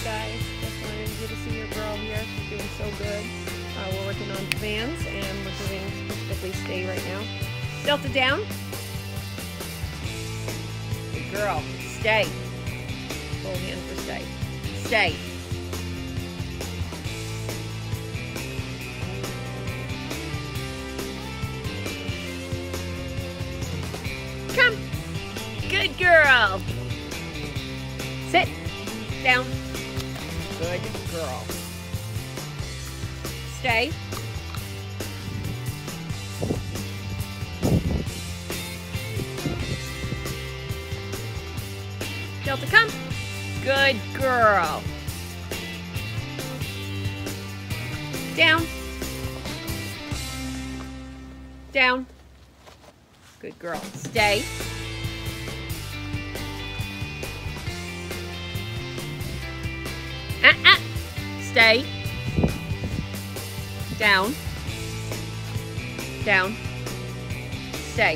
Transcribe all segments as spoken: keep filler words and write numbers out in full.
guys, just wanted you to see your girl here. She's doing so good. Uh, we're working on fans and we're doing specifically stay right now. Delta down. Good girl. Stay. Full hand for stay. Stay. Come. Good girl. Sit. Down. Good girl. Stay. Delta, come. Good girl. Down. Down. Good girl. Stay. Ah, ah. Stay. Down. Down. Stay.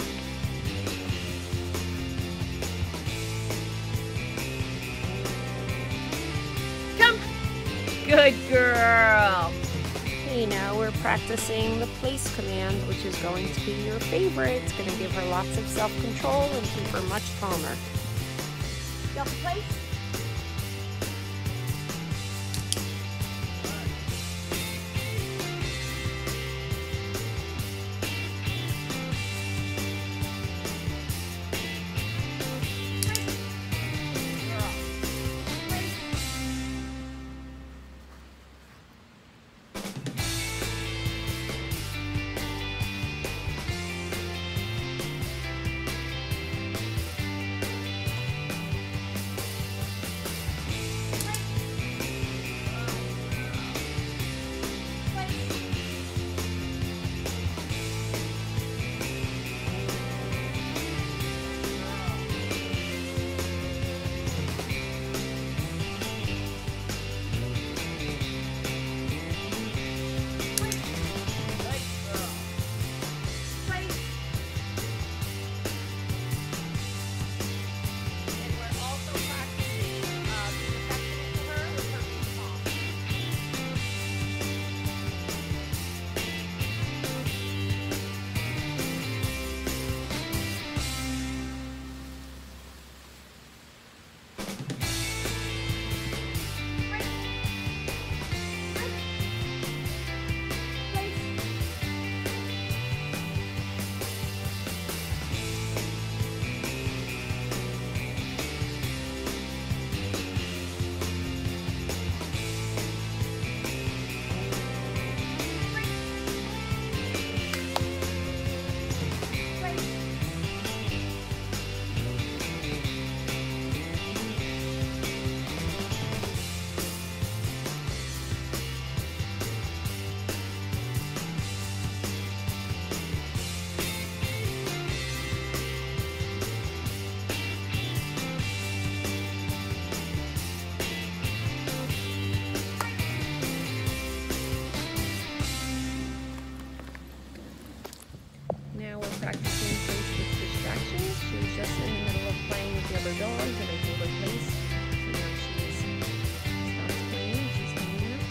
Come. Good girl. Okay, now we're practicing the place command, which is going to be your favorite. It's going to give her lots of self-control and keep her much calmer. Delta, place. Practicing place with distractions. She was just in the middle of playing with the other dogs and I told her place. So now she's stops playing. She's hanging out.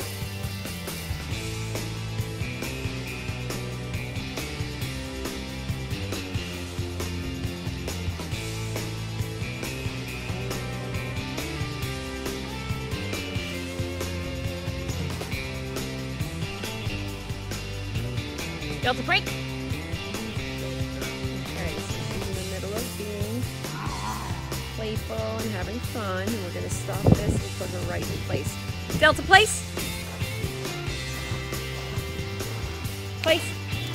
Delta, break. Playful and having fun, and we're going to stop this and put her right in place. Delta, place. Place.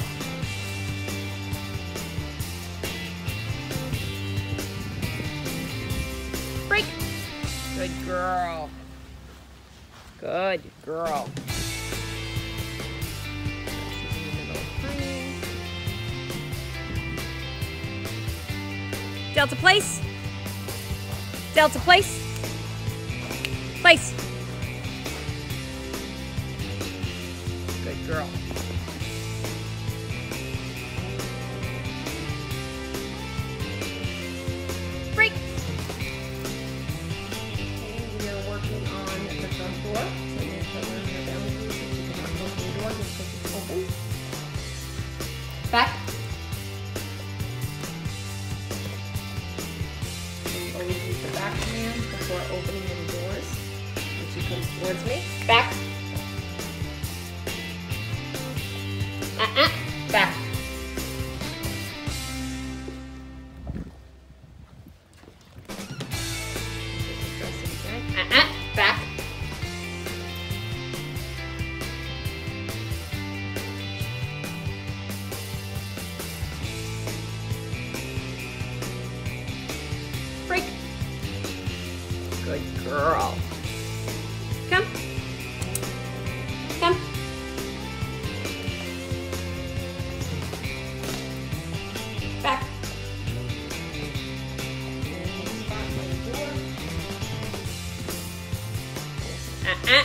Break. Good girl. Good girl. She's in the middle of playing. Delta, place. Delta, place. Place. Good girl. Break. Okay, we are working door to make her learn her boundaries, and she cannot open the door just because it's open. Back. So you always use the back command before opening any doors. When she comes towards me. Back. Uh-uh. Back. Uh-uh. Back. Break. Good girl. Come. Come. Back. And spot by the door. Uh-uh.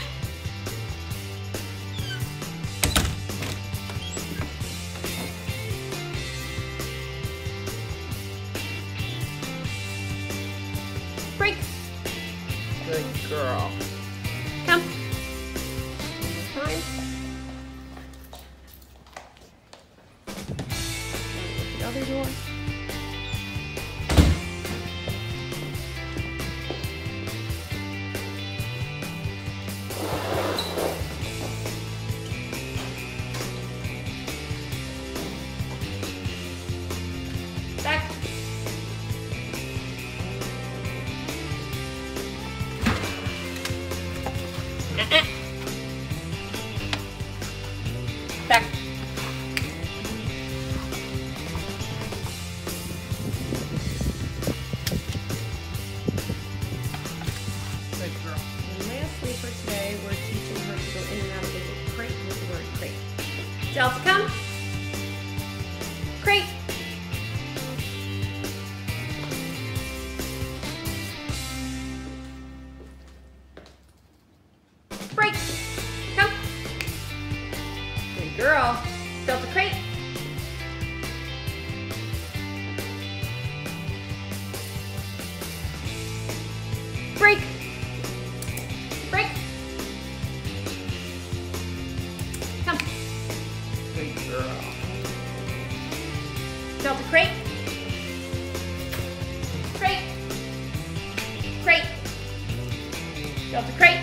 Break. Good girl. Come. One more time. With the other door. Back. Uh-uh. Back. Good girl. And lastly for today, we're teaching her to go in and out of the crate with the word crate. Delta, come. Crate. Break. Come. Good girl. Delta, crate. Break. Break. Come. Good girl. Delta, crate. Crate. Crate. Delta, crate.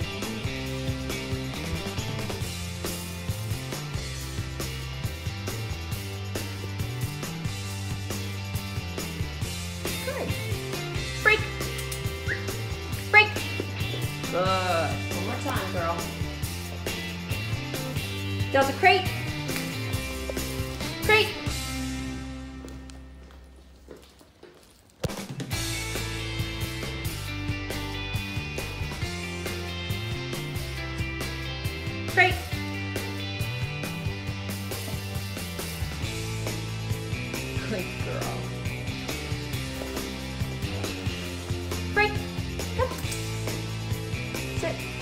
Good. Break. Break. Good. One more time, girl. Delta, crate. Crate. Crate. Good girl. Break. Come. Sit.